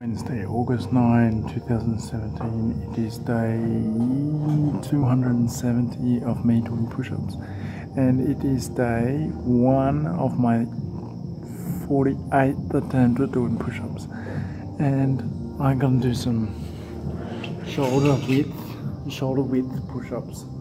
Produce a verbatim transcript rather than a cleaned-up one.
Wednesday, August ninth, two thousand seventeen. It is day two hundred seventy of me doing push-ups, and it is day one of my forty-eighth attempt at doing push-ups. And I'm gonna do some shoulder width, shoulder width push-ups.